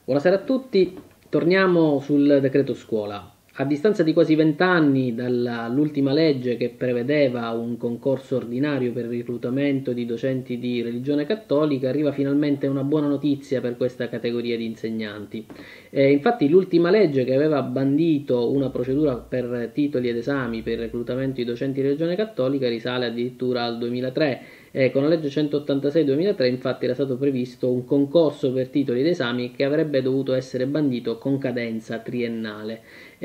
Buonasera a tutti, torniamo sul decreto scuola. A distanza di quasi 20 anni dall'ultima legge che prevedeva un concorso ordinario per il reclutamento di docenti di religione cattolica, arriva finalmente una buona notizia per questa categoria di insegnanti. Infatti l'ultima legge che aveva bandito una procedura per titoli ed esami per il reclutamento di docenti di religione cattolica risale addirittura al 2003. Con la legge 186-2003 infatti era stato previsto un concorso per titoli ed esami che avrebbe dovuto essere bandito con cadenza triennale.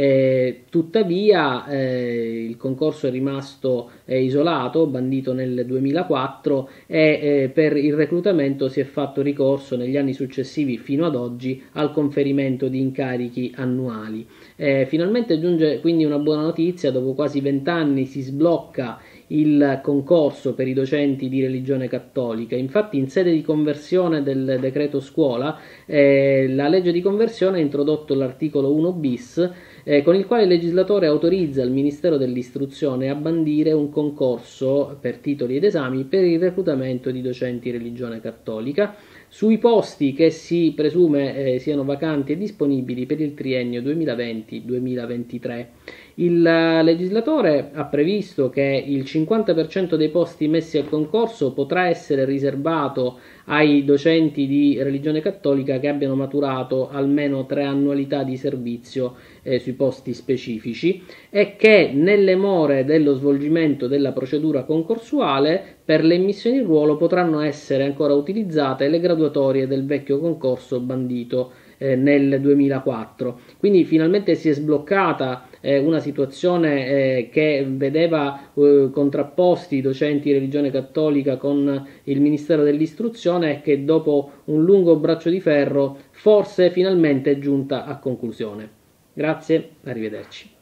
Tuttavia il concorso è rimasto isolato, bandito nel 2004 e per il reclutamento si è fatto ricorso negli anni successivi fino ad oggi al conferimento di incarichi annuali. Finalmente giunge quindi una buona notizia: dopo quasi 20 anni si sblocca il concorso per i docenti di religione cattolica. Infatti in sede di conversione del decreto scuola la legge di conversione ha introdotto l'articolo 1 bis con il quale il legislatore autorizza il Ministero dell'Istruzione a bandire un concorso per titoli ed esami per il reclutamento di docenti di religione cattolica sui posti che si presume siano vacanti e disponibili per il triennio 2020-2023. Il legislatore ha previsto che il 50% dei posti messi al concorso potrà essere riservato ai docenti di religione cattolica che abbiano maturato almeno 3 annualità di servizio sui posti specifici e che nelle more dello svolgimento della procedura concorsuale per le immissioni in ruolo potranno essere ancora utilizzate le graduatorie del vecchio concorso bandito nel 2004. Quindi finalmente si è sbloccata una situazione che vedeva contrapposti i docenti di religione cattolica con il Ministero dell'Istruzione e che dopo un lungo braccio di ferro forse finalmente è giunta a conclusione. Grazie, arrivederci.